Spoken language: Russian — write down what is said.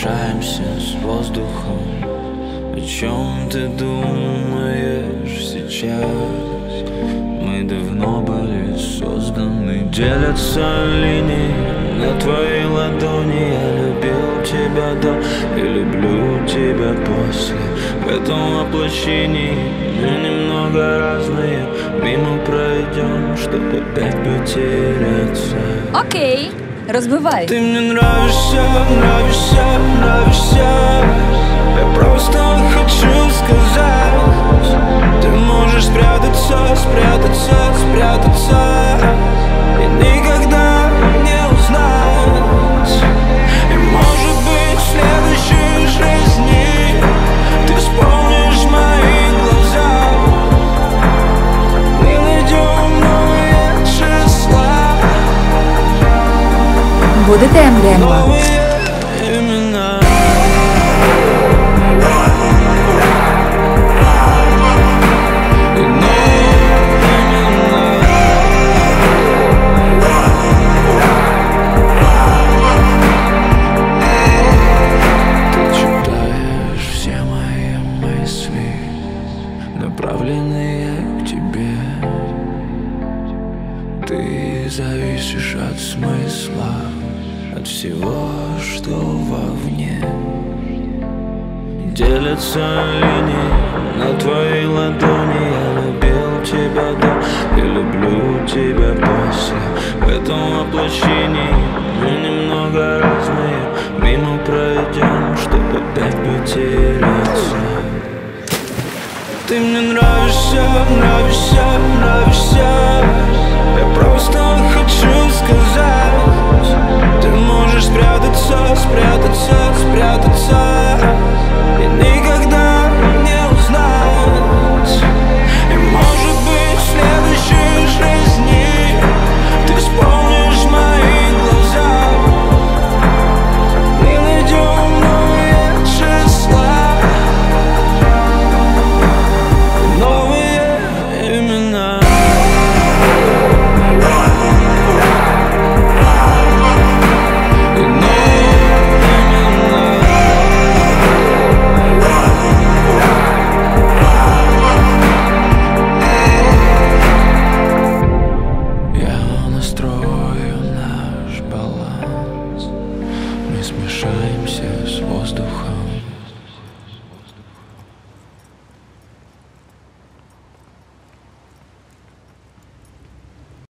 смешаемся с воздухом. О чем ты думаешь сейчас? Мы давно были созданы. Делятся линии на твоей ладони. Я любил тебя до и люблю тебя после. В этом воплощении мы немного разные. Мимо пройдем, чтобы опять потеряться. Окей, разбивай. Ты мне нравишься, нравишься, нравишься. Я просто хочу сказать, ты можешь спрятаться, спрятаться, спрятаться и никогда не узнать. И может быть в следующей жизни ты вспомнишь мои глаза. Мы найдем новые числа. Буде темрява. Новые имена. Зависишь от смысла, от всего, что вовне. Делятся линии на твоей ладони. Я любил тебя до и люблю тебя после. В этом воплощении мы немного разные. Мимо пройдем, чтобы опять потеряться. Ты мне нравишься, нравишься, нравишься. Я просто хочу сказать, ты можешь спрятаться, спрятаться, спрятаться и никогда не узнать. И может быть в следующей жизни ты вспомнишь мои глаза. Мы найдем новые числа, новые имена. Смешаемся с